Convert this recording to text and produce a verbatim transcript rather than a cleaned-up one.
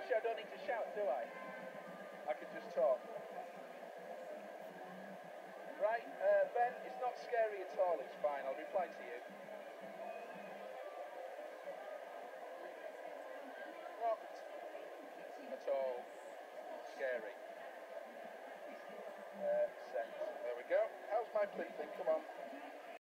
Actually, I don't need to shout, do I? I can just talk. Right, uh, Ben, it's not scary at all, it's fine, I'll reply to you. Not at all scary. Uh, sent. There we go. How's my plinth thing? Come on.